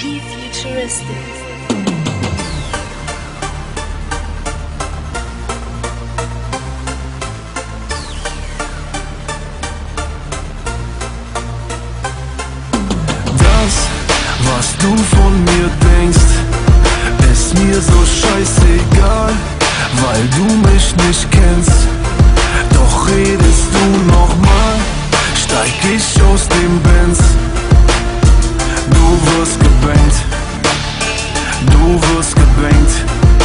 P-Futuristic. Was du von mir denkst, ist mir so scheißegal, weil du mich nicht kennst. Doch redest du nochmal, steig ich aus dem Benz. Du wirst gebankt, du wirst gebankt.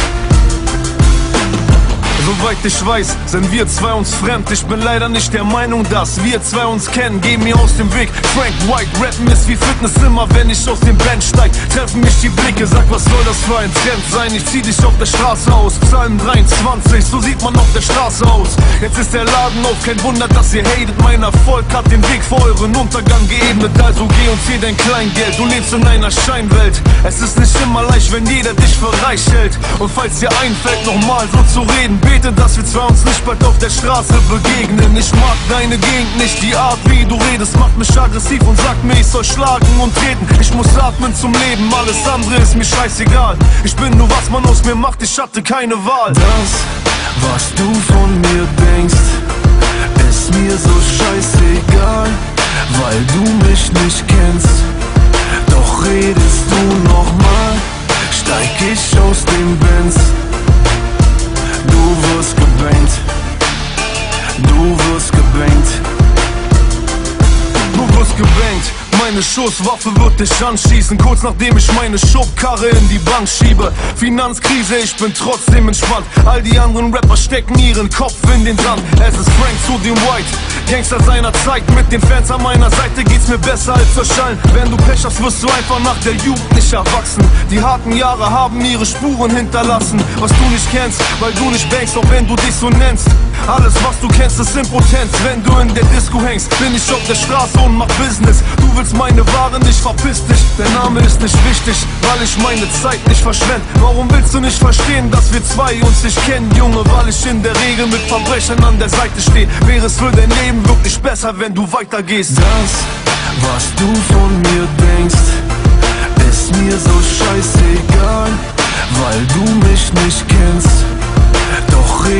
Soweit ich weiß, sind wir zwei uns fremd. Ich bin leider nicht der Meinung, dass wir zwei uns kennen. Geh mir aus dem Weg, Frank White. Rappen ist wie Fitness immer, wenn ich aus dem Band steig. Treffen mich die Blicke, sag, was soll das für ein Trend sein? Ich zieh dich auf der Straße aus. Psalm 23, so sieht man auf der Straße aus. Jetzt ist der Laden auf, kein Wunder, dass ihr hatet. Mein Erfolg hat den Weg vor euren Untergang geebnet. Also geh und zieh dein Kleingeld, du lebst in einer Scheinwelt. Es ist nicht immer leicht, wenn jeder dich für reich hält. Und falls dir einfällt, nochmal so zu reden, bete, dass wir zwei uns nicht bald auf der Straße begegnen. Ich mag deine Gegend nicht, die Art wie du redest macht mich aggressiv und sagt mir, ich soll schlagen und treten. Ich muss atmen zum Leben, alles andere ist mir scheißegal. Ich bin nur, was man aus mir macht, ich hatte keine Wahl. Das, was du von mir denkst, ist mir so scheißegal, weil du mich nicht kennst. Doch redest du nochmal, steig ich aus dem Benz. Du wirst gebankt, du wirst gebankt. Du wirst gebankt. Meine Schusswaffe wird dich anschießen, kurz nachdem ich meine Schubkarre in die Bank schiebe. Finanzkrise, ich bin trotzdem entspannt. All die anderen Rapper stecken ihren Kopf in den Sand. Es ist Frank zu dem White, Gangster seiner Zeit. Mit den Fans an meiner Seite geht's mir besser als zerschallen. Wenn du Pech hast, wirst du einfach nach der Jugend nicht erwachsen. Die harten Jahre haben ihre Spuren hinterlassen. Was du nicht kennst, weil du nicht bankst, auch wenn du dich so nennst. Alles was du kennst ist Impotenz. Wenn du in der Disco hängst, bin ich auf der Straße und mach Business. Du willst meine Ware nicht, verpiss dich. Der Name ist nicht wichtig, weil ich meine Zeit nicht verschwende. Warum willst du nicht verstehen, dass wir zwei uns nicht kennen, Junge? Weil ich in der Regel mit Verbrechern an der Seite stehe. Wäre es für dein Leben wirklich besser, wenn du weitergehst. Das, was du von mir denkst, ist mir so scheißegal, weil du mich nicht kennst. Doch